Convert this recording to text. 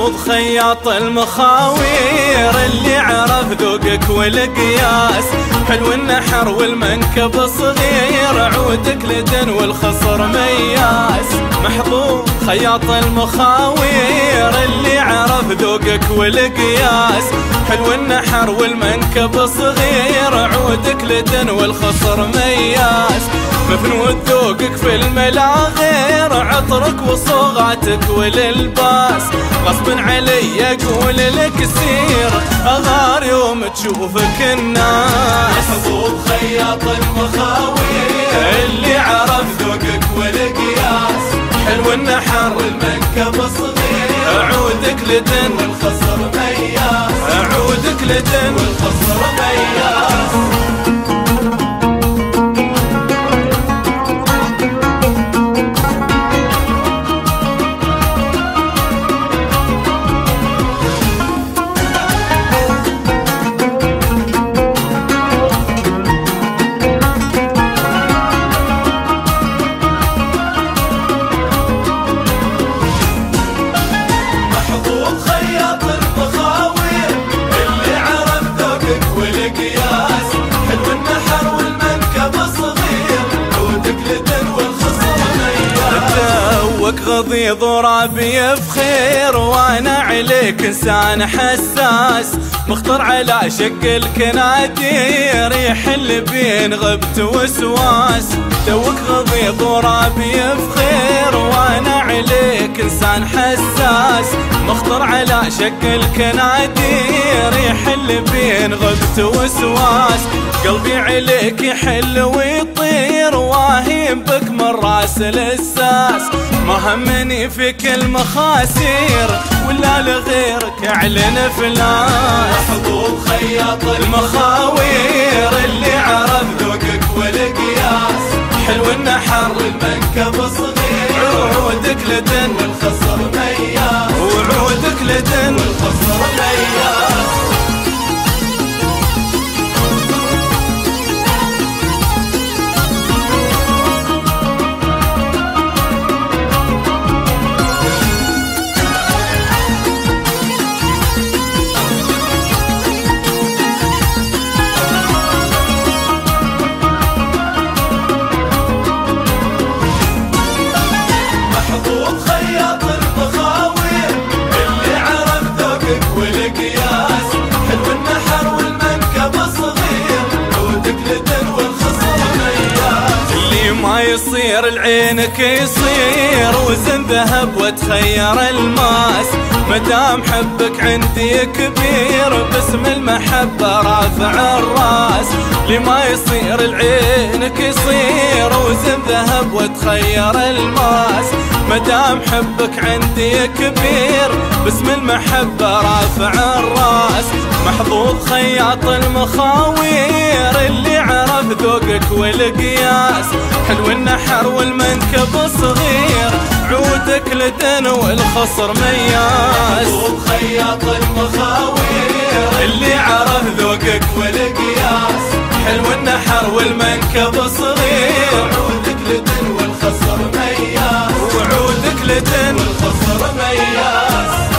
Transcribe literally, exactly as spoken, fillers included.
محظوظ خياط المخاوير اللي عرف ذوقك والقياس، حلو النحر والمنكب صغير، عودك لدن والخصر مياس. محظوظ خياط المخاوير اللي عرف ذوقك والقياس، حلو النحر والمنكب صغير، عودك لدن والخصر مياس. مفنود ذوقك في الملا غير، عطرك وصوغاتك واللباس، غصب علي اقول لك سير اغار يوم تشوفك الناس. محظوظ خياط المخاوير اللي عرف ذوقك والقياس، حلو النحر والمنكب صغير، عودك لدن والخصر مياس، عودك لدن والخصر مياس. غضيض ورابي بخير، وانا عليك انسان حساس، مختار على شق الكنادير، يحل بين غبت وسواس. توك غضيض ورابي بخير، وانا عليك انسان حساس، مختار على شق الكنادير، يحل بين غبت وسواس. قلبي عليك يحل ويطير، واهيم بك من راس الاساس، ما همني فيك المخاسير ولا لغيرك اعلن فلاس. محظوظ خياط المخاوير اللي عرف ذوقك والقياس، حلو النحر والمنكب صغير، وعودك لدن والخصر مياس، وعودك لدن والخصر مياس. ما يصير العينك يصير وزن ذهب وتخير الماس، مدام حبك عندي كبير باسم المحبة رافع الراس. لما يصير العينك يصير وزن ذهب وتخير الماس، مدام حبك عندي كبير باسم المحبة رافع الراس. محظوظ خياط المخاوير اللي عرف ذوقك والقياس، حلو النحر والمنكب صغير، عودك لدن والخصر مياس. محظوظ خياط المخاوير اللي عرف ذوقك والقياس، حلو النحر والمنكب صغير، عودك لدن والخصر مياس، وعودك لدن والخصر مياس.